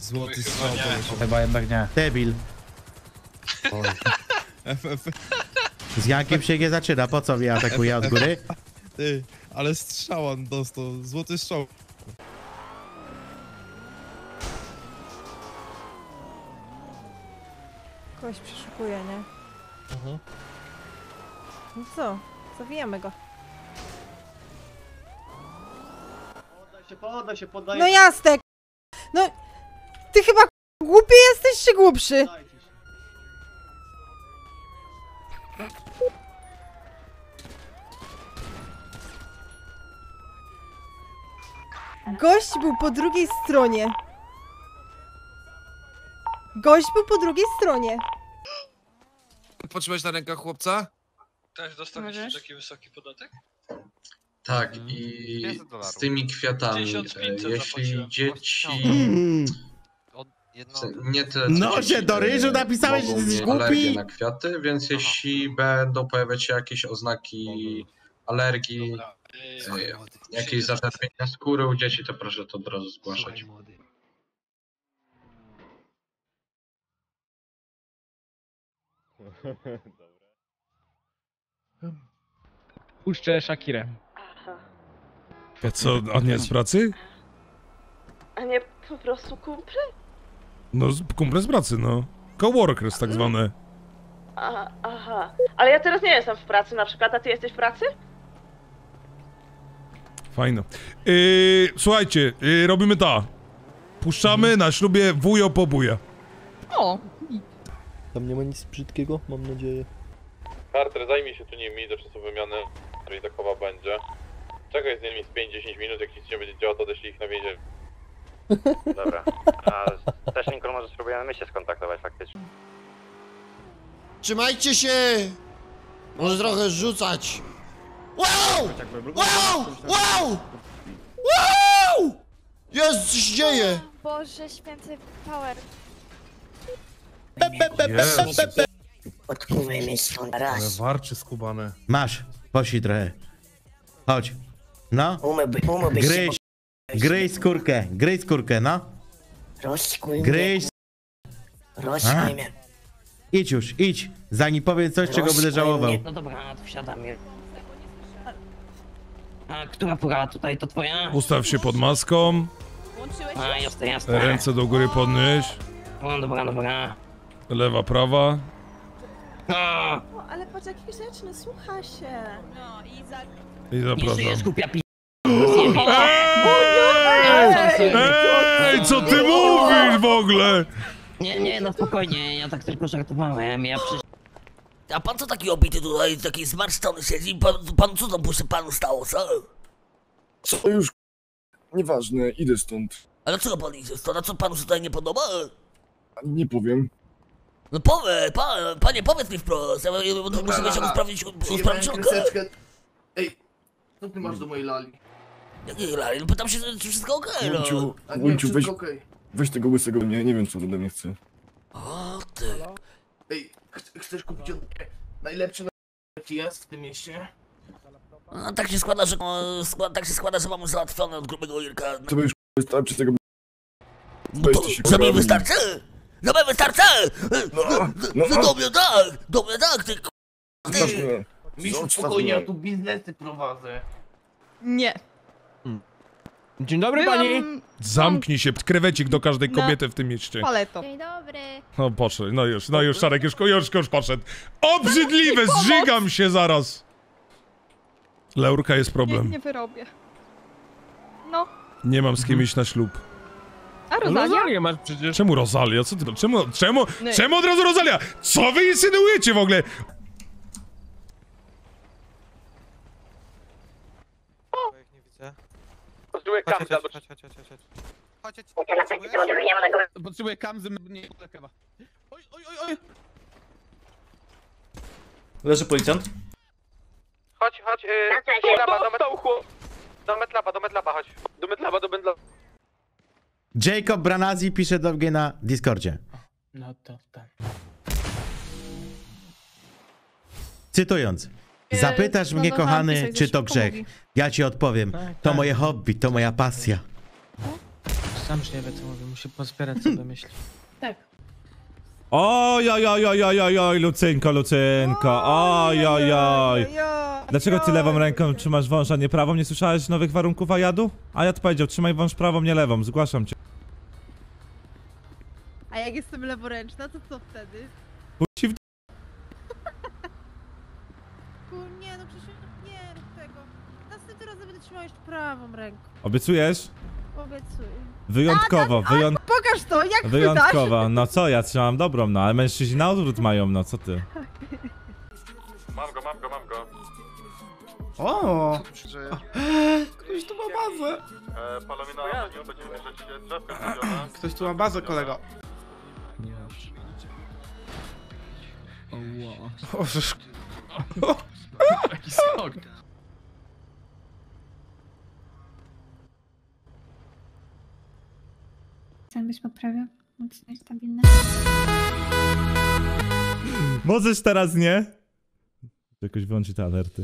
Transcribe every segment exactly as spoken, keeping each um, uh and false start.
Złoty strzał. Chyba jednak nie. Debil. F, F. Z Jankiem się nie zaczyna, po co mnie atakuje od góry? Ty, ale strzała dostał, złoty strzał. Kogoś przeszukuje, nie? Mhm. No co? Zawijamy go. Poddaj się, poddaj się, poddaj No jasne! No... Ty chyba głupi jesteś, czy głupszy? Gość był po drugiej stronie. Gość był po drugiej stronie. Potrzebujesz na rękach chłopca? Też dostaliście taki wysoki podatek? Tak, i z tymi kwiatami, tysiąc pięćset jeśli zapłaciłem. dzieci... Jedno... Nie tyle, co No, dzieci, że do ryżu napisałeś, że mogą jesteś mieć alergię głupi? na kwiaty, więc jeśli będą pojawiać się jakieś oznaki alergii, Dobra. e, jakieś zaczerwienia skóry u dzieci, to proszę to od razu zgłaszać. Puszczę Shakirę. A co, on nie jest z pracy? A nie po prostu kumple? No, z- kumple z pracy, no. Coworkers tak zwane. A, aha. Ale ja teraz nie jestem w pracy na przykład, a ty jesteś w pracy? Fajno. Yy, słuchajcie, yy, robimy ta. Puszczamy na ślubie wujo po buja. O! Tam nie ma nic brzydkiego, mam nadzieję. Carter, zajmij się tu nimi do czasu wymiany, jeżeli takowa będzie. Czekaj z nimi z pięć do dziesięciu minut, jak nic nie będzie działo, to odeślij ich na więzienie. Dobra, a też Lincoln może spróbujemy my się skontaktować faktycznie. Trzymajcie się! Może trochę rzucać. Wow! Wow! Wow! Wow! Jezu, co się dzieje? Boże, święty power. Odpływaj mnie stąd raz. warczy skubane. Masz, posi trochę. Chodź. No. Umyłby, umyłbyś Gryź. Gryź skórkę, gryź skórkę, no. Rozkuj Gryź. Rozkuj mnie. Idź już, idź. Zanim powiem coś, czego będę żałował. No dobra, to wsiadam. A która pora tutaj to twoja? Ustaw się pod maską. A, jasne, jasne. Ręce do góry podnieś. O, dobra, dobra. Lewa, prawa. O, O, ale patrz jaki grzeczny, słucha się. No i za... I zapraszam. skupia pi... Ej! Ej, co ty mówisz w ogóle? Nie, nie, no spokojnie, ja tak tylko żartowałem, ja przy... A pan co taki obity tutaj, taki zmarszczony siedzi? Pan, pan co tam się panu stało, co? Co już? Nieważne, idę stąd. Ale co pan idzie stąd? A co panu się tutaj nie podoba? Nie powiem. No powie, pa, panie, powiedz mi wprost, ja muszę mieć usprawnić, usprawnić Ej, co ty masz do mojej lali? Jakiej lali? No pytam się, czy wszystko okej, no. Łunciu, Łunciu, weź, weź tego łysego, nie, nie wiem co ode mnie chce. O ty. Ej, chcesz kupić najlepszy jaki jest w tym mieście? No, tak się składa, że no, skład, tak się składa, że mamy załatwione od grubego Irka. To już wystarczy tego... No to, że mi wystarczy? Że mi wystarczy? No, No, no. no do mnie tak, do mnie tak, ty k***, ty. Misiu, spokojnie, ja tu biznesy prowadzę. Nie. Dzień dobry pani! Zamknij się, krewecik do każdej kobiety w tym mieście. Paleto. Dzień dobry. No poszedł, no już, no już Szarek, już, już, już poszedł. Obrzydliwe, zżygam się zaraz. Laurka, jest problem. Nie wyrobię. No. Nie mam z kim iść na ślub. A Rosalia? Rozalię masz przecież. Czemu Rosalia? Co ty, czemu, czemu, Nie. czemu od razu Rosalia? Co wy insynuujecie w ogóle? Nie widzę. Potrzebuję Chodź, kamzy, chodź, albo... chodź, chodź, chodź, chodź. Chodź, chodź, Potrzebuję kamzy, nie lekewa. Oj, oj, oj, oj! Leży policjant. Chodź, chodź, yy, do metlaba, do metlaba, do metlaba, do metlaba, chodź. Do metlaba, do metlaba. Jacob Branazi pisze do mnie na Discordzie. No to tak. Cytując. Zapytasz mnie, kochany, czy to grzech. Ja ci odpowiem. To moje hobby, to moja pasja. Sam już nie wie co mówię, musi pozbierać sobie myśli. Tak. Oj, oj, oj, oj, oj, oj, oj, Lucynko, Lucynko, oj, oj, oj. Dlaczego ty lewą ręką trzymasz wąż, a nie prawą? Nie słyszałeś nowych warunków Ajadu? Ajad powiedział, trzymaj wąż prawą, nie lewą, zgłaszam cię. A jak jestem leworęczna, to co wtedy? Chuj ci w... Ku, nie no Krzysiu, nie rób tego. Następnym razem będę trzymała jeszcze prawą ręką. Obiecujesz? Obiecuję. Wyjątkowo, A, wyjąt... pokaż to, jak chwytasz? wyjątkowo. No co, ja trzymam dobrą, no, ale mężczyźni na odwrót mają, no co ty? Mam go, mam go, mam go. O! Ktoś tu ma bazę. E, Palomina, będzie, będziemy mierzyć drzewkę zrobione. Ktoś tu ma bazę, kolego. O, żeż... Jaki skok. Chcę być poprawił, mocno stabilny. Możesz teraz nie? Jakoś wyłączyć te alerty.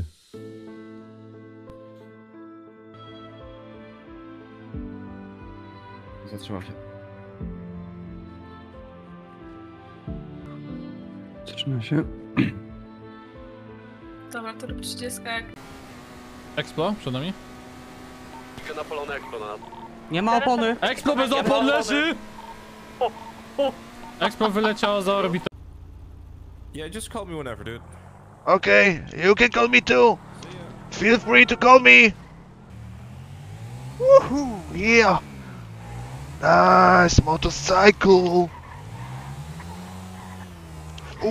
Zatrzymał się. Zatrzymał się. Dobra, to rób trzydziestka jak... Explo, przed nami. Napolony Explo na nas. Nie ma opony. Explo bez opon leży! Explo wyleciało za orbitę. Yeah, just call me whenever, dude. Okay, you can call me too. Feel free to call me. Woohoo, yeah. Nice motorcycle. Oh.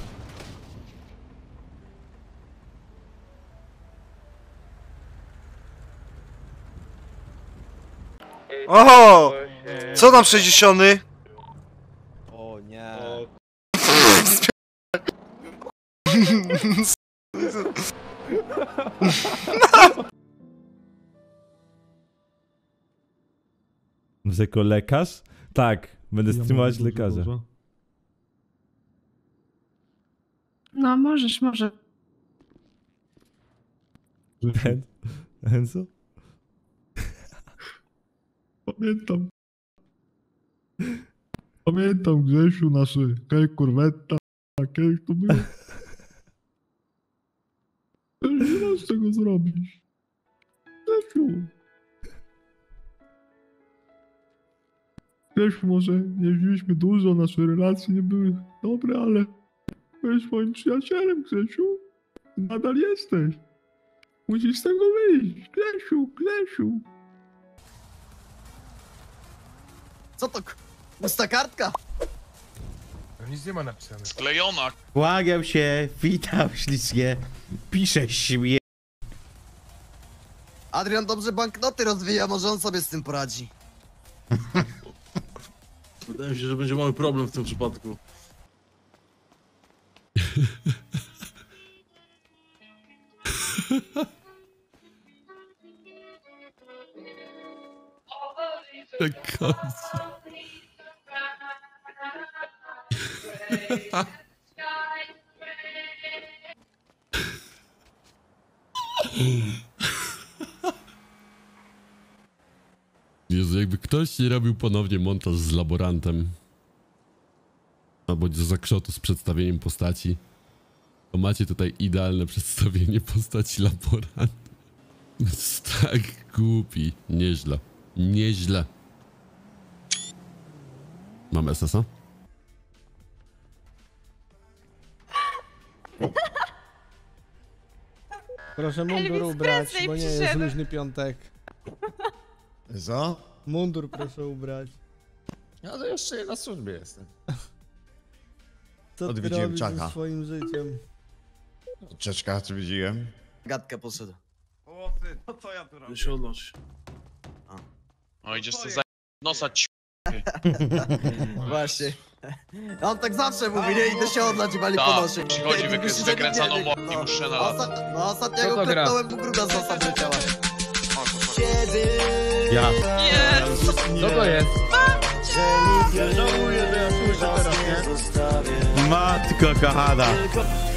Oho! Co tam sześćdziesiąty? O nie. Jako lekarz? Tak, będę streamować lekarza. No, możesz, może. Enzo? Pamiętam. Pamiętam, Grzesiu, naszy hej, kurwetta, kiedyś to było. Nie masz czego zrobić. Grzesiu. Grzesiu, może nie wzięliśmy dużo, nasze relacje nie były dobre, ale byłeś moim przyjacielem, Grzesiu. Nadal jesteś. Musisz z tego wyjść. Grzesiu, Grzesiu. Co to? Pusta kartka? Nic nie ma napisane. Sklejona. Kłaniam się, witam ślicznie. Piszę śmie... Adrian dobrze banknoty rozwija, może on sobie z tym poradzi. Wydaje mi się, że będzie mały problem w tym przypadku. Jezu, jakby ktoś nie robił ponownie montaż z laborantem albo z zakrzotu z przedstawieniem postaci, to macie tutaj idealne przedstawienie postaci laboranta. Jest tak głupi. Nieźle. Nieźle. Mam S S a? Proszę mundur ubrać, bo nie jest luźny piątek. Co? Mundur proszę ubrać. Ja to jeszcze na służbie jestem. Co ty Odwiedziłem robisz ze Czaka. swoim życiem? Czeczka, czy widziałem? Gadka poszedł. O ty, no co ja tu robię? Wysiadłaś. O, idziesz sobie za... nosa ci... Właśnie. On tak zawsze mówi, nie idę się odlać i wali po nosie. Przychodzi Nie, wykry- myślisz, z że nie wykręcaną wiem. mową i muszę na A lat. osta- No ostatniego Co to gra? klepnąłem, bo gruda z nosa wleciała. Ja. Co to jest? Matko kochana.